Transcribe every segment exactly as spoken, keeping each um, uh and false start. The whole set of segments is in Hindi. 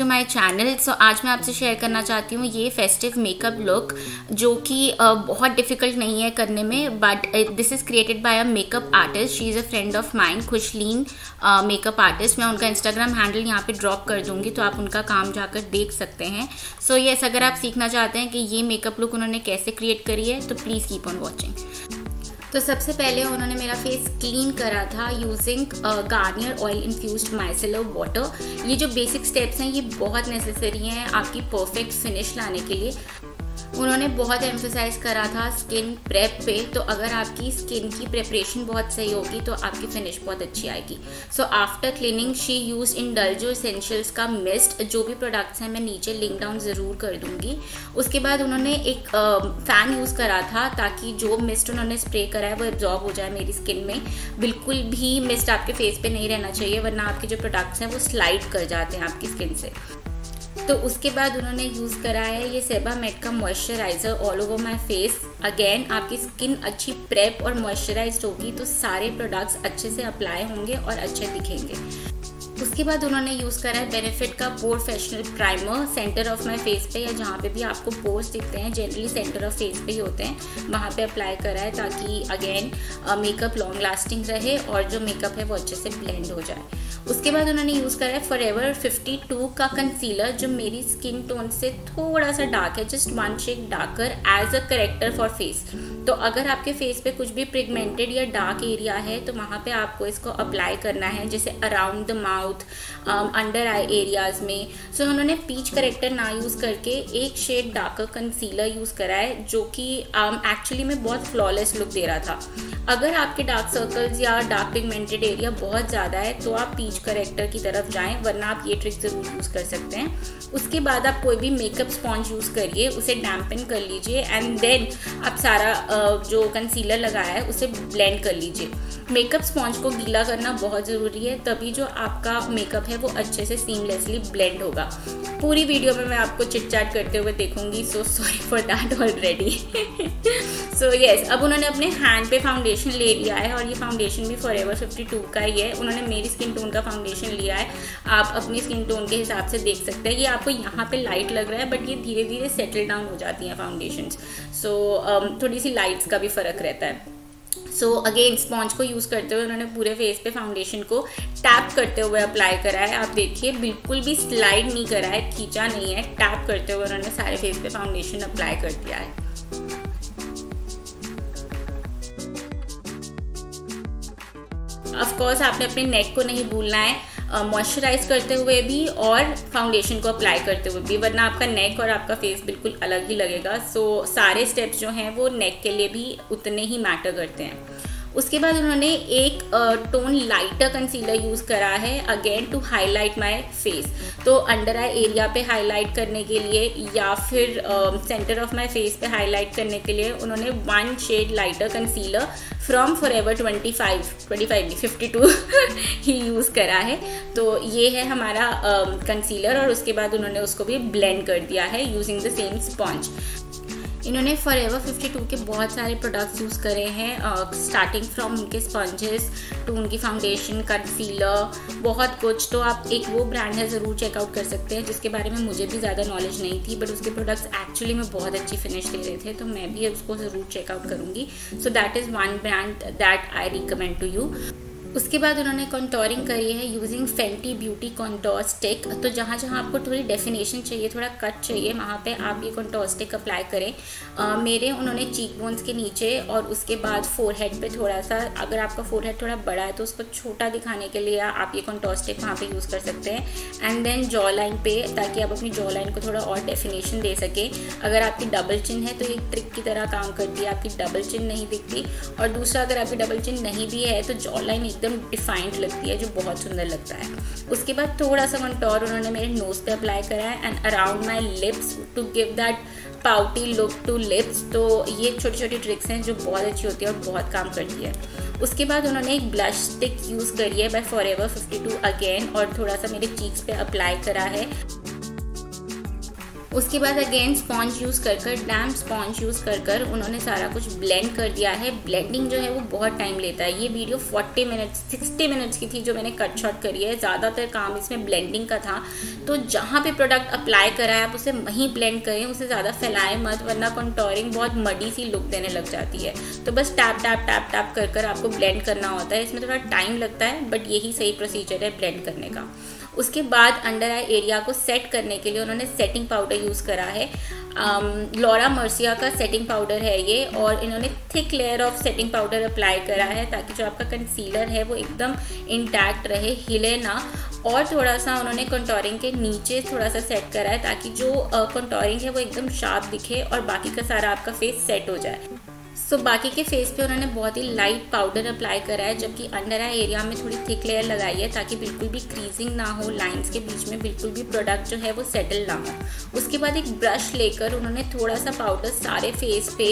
My channel. सो आज मैं आपसे शेयर करना चाहती हूँ ये फेस्टिव मेकअप लुक, जो कि uh, बहुत डिफ़िकल्ट नहीं है करने में, but this is created by a makeup artist. She is a friend of mine, Khushleen makeup artist. मैं उनका इंस्टाग्राम हैंडल यहाँ पे ड्रॉप कर दूँगी, तो आप उनका काम जाकर देख सकते हैं। सो so, येस yes, अगर आप सीखना चाहते हैं कि ये मेकअप लुक उन्होंने कैसे क्रिएट करी है, तो प्लीज़ कीप ऑन वॉचिंग। तो सबसे पहले उन्होंने मेरा फेस क्लीन करा था using Garnier oil infused micellar water. ये जो बेसिक स्टेप्स हैं ये बहुत नेसेसरी हैं आपकी परफेक्ट फिनिश लाने के लिए। उन्होंने बहुत एम्फसाइज करा था स्किन प्रेप पे, तो अगर आपकी स्किन की प्रेपरेशन बहुत सही होगी तो आपकी फिनिश बहुत अच्छी आएगी। So after cleaning she use Indulgeo Essentials का मिस्ट। जो भी प्रोडक्ट्स हैं मैं नीचे लिंक डाउन ज़रूर कर दूंगी। उसके बाद उन्होंने एक फ़ैन यूज़ करा था ताकि जो मिस्ट उन्होंने स्प्रे करा है वो एब्जॉर्ब हो जाए मेरी स्किन में। बिल्कुल भी मिस्ट आपके फेस पे नहीं रहना चाहिए, वरना आपके जो प्रोडक्ट्स हैं वो स्लाइड कर जाते हैं आपकी स्किन से। तो उसके बाद उन्होंने यूज़ करा है ये सेबामेड का moisturiser all over my face. Again आपकी स्किन अच्छी प्रेप और मॉइस्चराइज्ड होगी तो सारे प्रोडक्ट्स अच्छे से अप्लाई होंगे और अच्छे दिखेंगे। उसके बाद उन्होंने यूज़ करा है बेनिफिट का professional primer centre of my face पे, या जहाँ पे भी आपको पोर्स दिखते हैं जनरली सेंटर ऑफ फेस पे ही होते हैं, वहाँ पे अप्लाई करा है ताकि अगेन मेकअप लॉन्ग लास्टिंग रहे और जो मेकअप है वो अच्छे से ब्लेंड हो जाए। उसके बाद उन्होंने यूज़ करा है फॉरएवर फिफ्टी टू का कंसीलर, जो मेरी स्किन टोन से थोड़ा सा डार्क है, just one shade darker as a corrector for face. तो अगर आपके फेस पे कुछ भी पिगमेंटेड या डार्क एरिया है तो वहाँ पे आपको इसको अप्लाई करना है, जैसे around the mouth, under eye areas में। सो so, उन्होंने पीच करेक्टर ना यूज़ करके एक शेड डार्कर कंसीलर यूज़ करा है, जो कि एक्चुअली um, में बहुत फ्लॉलेस लुक दे रहा था। अगर आपके डार्क सर्कल्स या डार्क पिगमेंटेड एरिया बहुत ज़्यादा है तो आप पीच करेक्टर की तरफ जाएं, वरना आप ये ट्रिक ज़रूर यूज़ कर सकते हैं। उसके बाद आप कोई भी मेकअप स्पॉन्ज यूज़ करिए, उसे डैम्पन कर लीजिए एंड देन आप सारा जो कंसीलर लगाया है उसे ब्लेंड कर लीजिए। मेकअप स्पॉन्ज को गीला करना बहुत ज़रूरी है, तभी जो आपका मेकअप है वो अच्छे से सीमलेसली ब्लेंड होगा। पूरी वीडियो में मैं आपको चिट चैट करते हुए देखूंगी, so sorry for that already. So yes, अब उन्होंने अपने हैंड पे फाउंडेशन ले लिया है और ये फाउंडेशन भी फॉरएवर फिफ्टी टू का ही है। उन्होंने मेरी स्किन टोन का फाउंडेशन लिया है, आप अपनी स्किन टोन के हिसाब से देख सकते हैं। ये आपको यहाँ पे लाइट लग रहा है, बट ये धीरे धीरे सेटल डाउन हो जाती हैं फाउंडेशंस। सो um, थोड़ी सी लाइट्स का भी फ़र्क रहता है। सो अगेन स्पॉन्ज को यूज़ करते हुए उन्होंने पूरे फेस पे फाउंडेशन को टैप करते हुए अप्लाई करा है। आप देखिए बिल्कुल भी स्लाइड नहीं करा है, खींचा नहीं है, टैप करते हुए उन्होंने सारे फेस पे फाउंडेशन अप्लाई कर दिया है। ऑफ कोर्स आपने अपने नेक को नहीं भूलना है मॉइस्चराइज uh, करते हुए भी और फाउंडेशन को अप्लाई करते हुए भी, वरना आपका नेक और आपका फेस बिल्कुल अलग ही लगेगा। सो so, सारे स्टेप्स जो हैं वो नेक के लिए भी उतने ही मैटर करते हैं। उसके बाद उन्होंने एक टोन लाइटर कंसीलर यूज़ करा है again to highlight my face. तो अंडर आई एरिया पे हाईलाइट करने के लिए या फिर सेंटर ऑफ माय फेस पे हाईलाइट करने के लिए उन्होंने one shade lighter concealer from forever twenty five twenty five fifty two ही यूज़ करा है। तो ये है हमारा कंसीलर uh, और उसके बाद उन्होंने उसको भी ब्लेंड कर दिया है यूजिंग द सेम स्पॉन्ज। इन्होंने फॉरएवर फिफ्टी टू के बहुत सारे प्रोडक्ट्स यूज़ करे हैं, स्टार्टिंग फ्रॉम उनके स्पंजेस टू उनकी फाउंडेशन, कंसीलर, बहुत कुछ। तो आप एक वो ब्रांड है ज़रूर चेकआउट कर सकते हैं, जिसके बारे में मुझे भी ज़्यादा नॉलेज नहीं थी, बट उसके प्रोडक्ट्स एक्चुअली में बहुत अच्छी फिनिश दे रहे थे, तो मैं भी उसको ज़रूर चेकआउट करूँगी। So that is one brand that I recommend to you. उसके बाद उन्होंने कॉन्टोरिंग करी है using Fenty Beauty contour stick. तो जहाँ जहाँ आपको थोड़ी डेफिनेशन चाहिए, थोड़ा कट चाहिए, वहाँ पे आप ये कॉन्टोर स्टिक अप्लाई करें। uh, मेरे उन्होंने चीक बोन्स के नीचे और उसके बाद फोरहेड पे थोड़ा सा, अगर आपका फोरहेड थोड़ा बड़ा है तो उसको छोटा दिखाने के लिए आप ये कॉन्टोर स्टिक वहाँ पे यूज़ कर सकते हैं। एंड देन जॉ लाइन पे, ताकि आप अपनी जॉ लाइन को थोड़ा और डेफिनेशन दे सकें। अगर आपकी डबल चिन है तो एक ट्रिक की तरह काम करती है, आपकी डबल चिन नहीं दिखती। और दूसरा, अगर आपकी डबल चिन नहीं भी है तो जॉ लाइन एकदम डिफाइंड लगती है, जो बहुत सुंदर लगता है। उसके बाद थोड़ा सा कंटोर उन्होंने मेरे नोज पे अप्लाई करा है and around my lips to give that pouty look to lips. तो ये छोटी छोटी ट्रिक्स हैं जो बहुत अच्छी होती है और बहुत काम करती है। उसके बाद उन्होंने एक ब्लश स्टिक यूज़ करी है by forever fifty two again, और थोड़ा सा मेरे चीक्स पे अप्लाई करा है। उसके बाद अगेन स्पॉन्ज यूज़ कर कर डैम स्पॉन्ज यूज़ कर कर उन्होंने सारा कुछ ब्लेंड कर दिया है। ब्लेंडिंग जो है वो बहुत टाइम लेता है। ये वीडियो चालीस मिनट्स सिक्सटी मिनट्स की थी जो मैंने कट शॉट करी है। ज़्यादातर काम इसमें ब्लेंडिंग का था, तो जहाँ पे प्रोडक्ट अप्लाई करा है आप उसे वहीं ब्लेंड करें, उसे ज़्यादा फैलाएं मत, वरना कंटूरिंग बहुत मडी सी लुक देने लग जाती है। तो बस टैप टैप टैप टैप कर कर आपको ब्लेंड करना होता है। इसमें थोड़ा टाइम लगता है बट यही सही प्रोसीजर है ब्लेंड करने का। उसके बाद अंडर आई एरिया को सेट करने के लिए उन्होंने सेटिंग पाउडर यूज़ करा है। लॉरा मर्सिया का सेटिंग पाउडर है ये, और इन्होंने thick layer of setting powder apply करा है ताकि जो आपका कंसीलर है वो एकदम इंटैक्ट रहे, हिले ना। और थोड़ा सा उन्होंने कंटूरिंग के नीचे थोड़ा सा सेट करा है ताकि जो कंटूरिंग है वो एकदम शार्प दिखे और बाकी का सारा आपका फेस सेट हो जाए। सो so, बाकी के फेस पे उन्होंने बहुत ही लाइट पाउडर अप्लाई करा है, जबकि अंडर आई एरिया में थोड़ी थिक लेयर लगाई है ताकि बिल्कुल भी क्रीजिंग ना हो, लाइंस के बीच में बिल्कुल भी प्रोडक्ट जो है वो सेटल ना हो। उसके बाद एक ब्रश लेकर उन्होंने थोड़ा सा पाउडर सारे फेस पे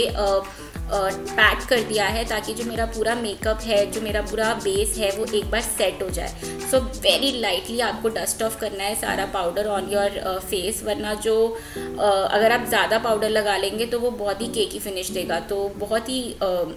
पैक कर दिया है ताकि जो मेरा पूरा मेकअप है, जो मेरा पूरा बेस है वो एक बार सेट हो जाए। सो वेरी लाइटली आपको डस्ट ऑफ करना है सारा पाउडर ऑन योर फेस, वरना जो uh, अगर आप ज़्यादा पाउडर लगा लेंगे तो वो बहुत ही केकी फिनिश देगा। तो बहुत ही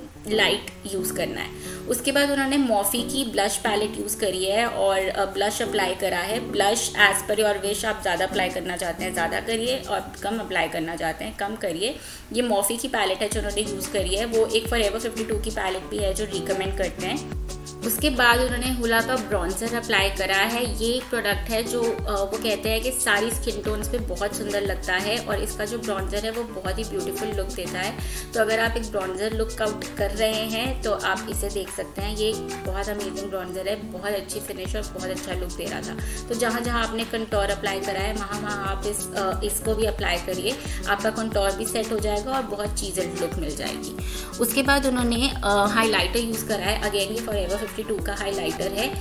लाइट uh, यूज़ करना है। उसके बाद उन्होंने मॉफी की ब्लश पैलेट यूज़ करी है और ब्लश अप्लाई करा है। Blush as per your wish, आप ज़्यादा अप्लाई करना चाहते हैं ज़्यादा करिए और कम अप्लाई करना चाहते हैं कम करिए। ये मॉफी की पैलेट है जो उन्होंने यूज़ करी है, वो एक फॉरएवर फिफ्टी टू की पैलेट भी है जो रिकमेंड करते हैं। उसके बाद उन्होंने हुला का ब्रॉन्जर अप्लाई करा है। ये एक प्रोडक्ट है जो वो कहते हैं कि सारी स्किन टोन्स पे बहुत सुंदर लगता है और इसका जो ब्रॉन्जर है वो बहुत ही ब्यूटीफुल लुक देता है। तो अगर आप एक ब्रॉन्जर लुक आउट कर रहे हैं तो आप इसे देख सकते हैं। ये बहुत अमेजिंग ब्रॉन्जर है, बहुत अच्छी फिनिश और बहुत अच्छा लुक दे रहा था। तो जहाँ जहाँ आपने कंटोर अप्लाई करा है वहाँ वहाँ आप इस इसको भी अप्लाई करिए, आपका कंटोर भी सेट हो जाएगा और बहुत चीज़ें लुक मिल जाएगी। उसके बाद उन्होंने हाईलाइटर यूज़ करा है। अगेन ये फॉरएवर फिफ्टी टू का हाइलाइटर है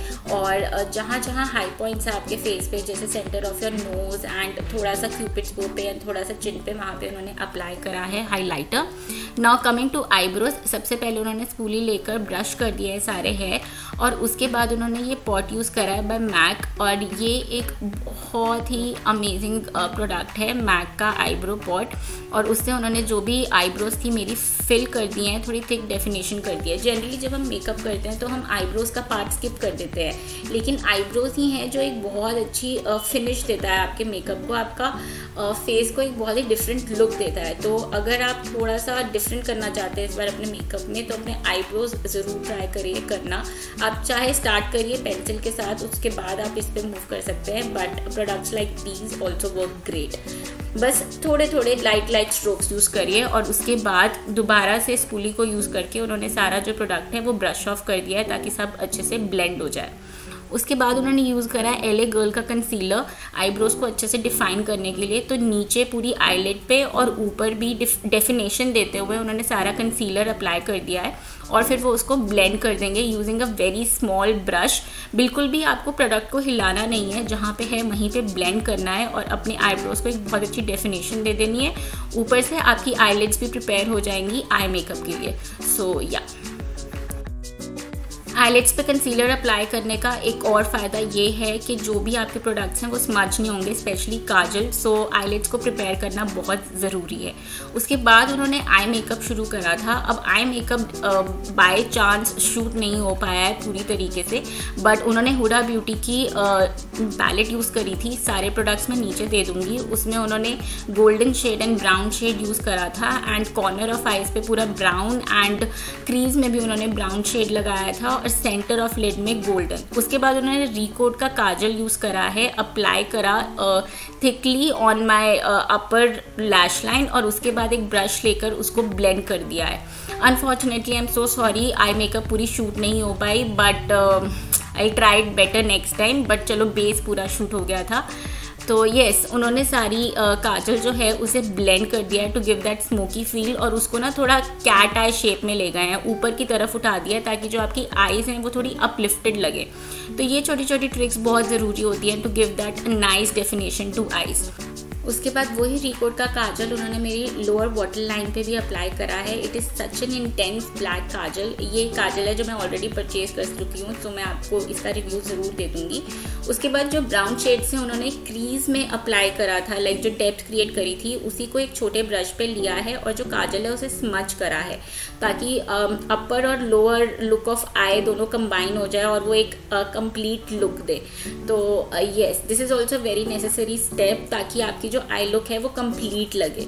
और जहाँ जहाँ हाई पॉइंट्स है आपके फेस पे, जैसे centre of your nose and थोड़ा सा क्यूपिड्स बो पे एंड थोड़ा सा चिन पे, वहाँ पे उन्होंने अप्लाई करा है highlighter. Now coming to eyebrows, सबसे पहले उन्होंने स्पूली लेकर ब्रश कर दिए हैं सारे हेयर और उसके बाद उन्होंने ये पॉट यूज़ करा है बाय मैक और ये एक बहुत ही अमेजिंग प्रोडक्ट है मैक का आईब्रो पॉट। और उससे उन्होंने जो भी आईब्रोज थी मेरी फिल कर दी हैं, थोड़ी थिक डेफिनेशन कर दी है। जनरली जब हम मेकअप करते हैं तो हम आईब्रोज का पार्ट स्किप कर देते हैं, लेकिन आईब्रोज ही है जो एक बहुत अच्छी फिनिश देता है आपके मेकअप को, आपका फेस को एक बहुत ही डिफरेंट लुक देता है। तो अगर आप थोड़ा सा डिफरेंट करना चाहते हैं इस बार अपने मेकअप में तो अपने आईब्रोज ज़रूर ट्राई करिए करना। आप चाहे स्टार्ट करिए पेंसिल के साथ, उसके बाद आप इस पर मूव कर सकते हैं, but products like these also work great. बस थोड़े थोड़े लाइट लाइट स्ट्रोक्स यूज़ करिए और उसके बाद दोबारा से स्पूली को यूज़ करके उन्होंने सारा जो प्रोडक्ट है वो ब्रश ऑफ कर दिया है ताकि सब अच्छे से ब्लेंड हो जाए। उसके बाद उन्होंने यूज़ करा है एल ए गर्ल का कंसीलर आईब्रोज को अच्छे से डिफाइन करने के लिए। तो नीचे पूरी आईलेट पे और ऊपर भी डेफिनेशन देते हुए उन्होंने सारा कंसीलर अप्लाई कर दिया है और फिर वो उसको ब्लेंड कर देंगे using a very small brush. बिल्कुल भी आपको प्रोडक्ट को हिलाना नहीं है, जहाँ पे है वहीं पे ब्लेंड करना है और अपने आईब्रोज को एक बहुत अच्छी डेफिनेशन दे देनी है। ऊपर से आपकी आईलिड्स भी प्रिपेयर हो जाएंगी आई मेकअप के लिए। सो या आईलिड्स पे कंसीलर अप्लाई करने का एक और फ़ायदा ये है कि जो भी आपके प्रोडक्ट्स हैं वो स्मज नहीं होंगे, स्पेशली काजल। सो आईलिड्स को प्रिपेयर करना बहुत ज़रूरी है। उसके बाद उन्होंने आई मेकअप शुरू करा था। अब eye makeup by chance shoot नहीं हो पाया है पूरी तरीके से, बट उन्होंने हुडा ब्यूटी की पैलेट यूज़ करी थी। सारे प्रोडक्ट्स मैं नीचे दे दूँगी। उसमें उन्होंने golden shade and brown shade use करा था एंड कॉर्नर ऑफ आइज पे पूरा ब्राउन एंड क्रीज में भी उन्होंने ब्राउन शेड लगाया था और सेंटर ऑफ लिड में गोल्डन। उसके बाद उन्होंने रिकोट का काजल यूज़ करा है, अप्लाई करा thickly on my upper lash line और उसके बाद एक ब्रश लेकर उसको ब्लेंड कर दिया है। Unfortunately I am so sorry eye makeup पूरी शूट नहीं हो पाई, but I tried better next time, but चलो बेस पूरा शूट हो गया था। तो येस yes, उन्होंने सारी uh, काजल जो है उसे ब्लेंड कर दिया है to give that smoky feel और उसको ना थोड़ा कैट आई शेप में ले गए हैं, ऊपर की तरफ उठा दिया है ताकि जो आपकी आईज हैं वो थोड़ी अपलिफ्टेड लगे। तो ये छोटी छोटी ट्रिक्स बहुत ज़रूरी होती हैं to give that nice definition to eyes. उसके बाद वही रिकोट का काजल उन्होंने मेरी लोअर वाटर लाइन पे भी अप्लाई करा है। It is such an intense black kajal. ये काजल है जो मैं ऑलरेडी परचेज कर चुकी हूँ, तो मैं आपको इसका रिव्यू ज़रूर दे दूँगी। उसके बाद जो ब्राउन शेड्स हैं उन्होंने क्रीज में अप्लाई करा था, लाइक जो डेप्थ क्रिएट करी थी उसी को एक छोटे ब्रश पे लिया है और जो काजल है उसे स्मच करा है ताकि अपर और लोअर लुक ऑफ आई दोनों कंबाइन हो जाए और वो एक कंप्लीट लुक दे। तो yes, this is also very necessary step ताकि आपकी जो आई लुक है वो कंप्लीट लगे।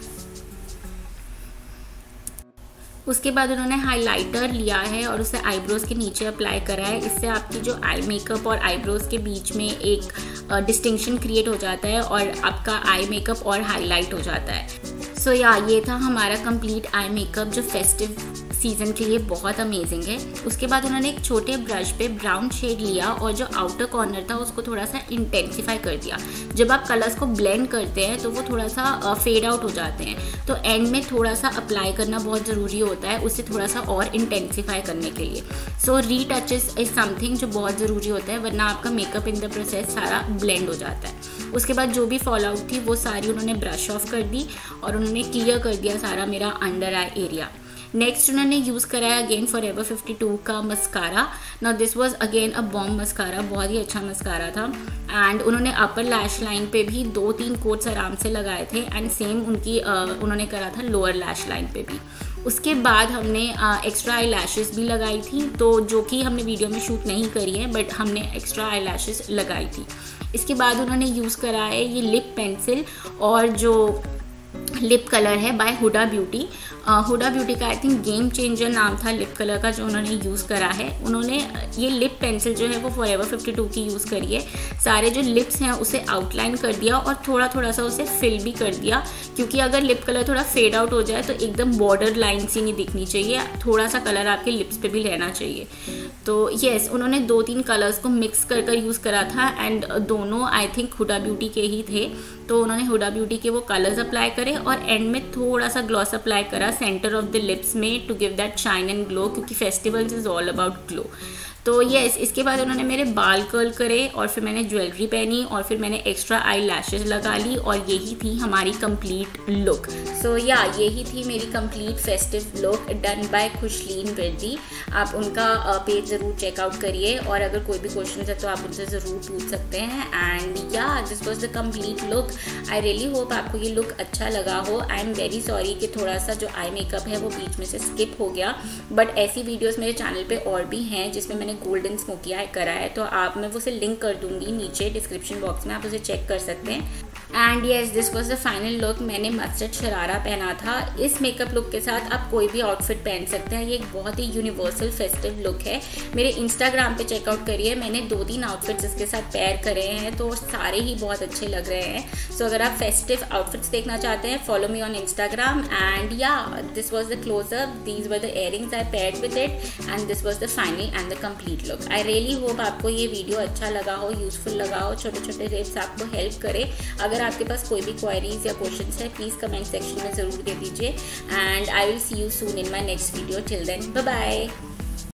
उसके बाद उन्होंने हाइलाइटर लिया है और उसे आईब्रोज के नीचे अप्लाई करा है। इससे आपकी जो आई मेकअप और आईब्रोज के बीच में एक डिस्टिंक्शन क्रिएट हो जाता है और आपका आई मेकअप और हाईलाइट हो जाता है। सो so, या yeah, ये था हमारा कंप्लीट आई मेकअप जो फेस्टिव सीजन के लिए बहुत अमेजिंग है। उसके बाद उन्होंने एक छोटे ब्रश पे ब्राउन शेड लिया और जो आउटर कॉर्नर था उसको थोड़ा सा इंटेंसिफाई कर दिया। जब आप कलर्स को ब्लेंड करते हैं तो वो थोड़ा सा फेड आउट हो जाते हैं, तो एंड में थोड़ा सा अप्लाई करना बहुत ज़रूरी होता है उसे थोड़ा सा और इंटेंसिफाई करने के लिए। सो री टचेस इज समथिंग जो बहुत ज़रूरी होता है, वरना आपका मेकअप इन द प्रोसेस सारा ब्लेंड हो जाता है। उसके बाद जो भी फॉल आउट थी वो सारी उन्होंने ब्रश ऑफ कर दी और उन्होंने क्लियर कर दिया सारा मेरा अंडर आई एरिया। नेक्स्ट उन्होंने यूज़ कराया अगेन फॉरएवर फिफ्टी टू का mascara. Now this was again a bomb mascara, बहुत ही अच्छा मस्कारा था। एंड उन्होंने अपर लैश लाइन पे भी दो तीन कोट्स आराम से लगाए थे एंड सेम उनकी uh, उन्होंने करा था लोअर लैश लाइन पे भी। उसके बाद हमने एक्स्ट्रा आई लैशेस भी लगाई थी, तो जो कि हमने वीडियो में शूट नहीं करी है बट हमने एक्स्ट्रा आई लैशेस लगाई थी। इसके बाद उन्होंने यूज़ करा है ये लिप पेंसिल और जो लिप कलर है by Huda Beauty. Huda Beauty का आई थिंक गेम चेंजर नाम था लिप कलर का जो उन्होंने यूज़ करा है। उन्होंने ये लिप पेंसिल जो है वो फॉरएवर फिफ्टी टू की यूज़ करी है। सारे जो लिप्स हैं उसे आउटलाइन कर दिया और थोड़ा थोड़ा सा उसे फिल भी कर दिया, क्योंकि अगर लिप कलर थोड़ा फेड आउट हो जाए तो एकदम बॉर्डर लाइन सी नहीं दिखनी चाहिए, थोड़ा सा कलर आपके लिप्स पे भी रहना चाहिए। तो येस, उन्होंने दो तीन कलर्स को मिक्स कर कर यूज़ करा था एंड दोनों आई थिंक हुडा ब्यूटी के ही थे। तो उन्होंने हुडा ब्यूटी के वो कलर्स अप्लाई करे और एंड में थोड़ा सा ग्लॉस अप्लाई करा सेंटर ऑफ द लिप्स में to give that shine and glow, क्योंकि festivals is all about glow. तो येस, इसके बाद उन्होंने मेरे बाल कर्ल करे और फिर मैंने ज्वेलरी पहनी और फिर मैंने एक्स्ट्रा आई लैशेज लगा ली और यही थी हमारी कंप्लीट लुक। सो या यही थी मेरी complete festive look done by Khushleen Virdi. आप उनका पेज ज़रूर चेकआउट करिए और अगर कोई भी क्वेश्चन है तो आप उनसे ज़रूर पूछ सकते हैं। एंड या this was the complete look. I really hope आपको ये लुक अच्छा लगा हो। आई एम वेरी सॉरी कि थोड़ा सा जो आई मेकअप है वो बीच में से स्किप हो गया, बट ऐसी वीडियोज़ मेरे चैनल पर और भी हैं जिसमें मैंने गोल्डन स्मोकी आई करा है, तो आप मैं वो उसे लिंक कर दूंगी नीचे डिस्क्रिप्शन बॉक्स में, आप उसे चेक कर सकते हैं। And yes, this was the final look. मैंने मस्टर्ड शरारा पहना था। इस मेकअप लुक के साथ आप कोई भी आउटफिट पहन सकते हैं। ये एक बहुत ही यूनिवर्सल फेस्टिव लुक है। मेरे इंस्टाग्राम पे चेकआउट करिए, मैंने दो तीन आउटफिट्स इसके साथ पेयर करे हैं तो सारे ही बहुत अच्छे लग रहे हैं। सो so, अगर आप फेस्टिव आउटफिट्स देखना चाहते हैं, follow me on Instagram. And या this was the closeup, these were the earrings I paired with it and this was the final and the complete look. I really hope आपको ये वीडियो अच्छा लगा हो, यूजफुल लगा हो, छोटे छोटे टिप्स आपको हेल्प करे। अगर आपके पास कोई भी क्वेरीज या क्वेश्चंस है प्लीज़ कमेंट सेक्शन में ज़रूर दे दीजिए। And I will see you soon in my next video. Till then bye bye.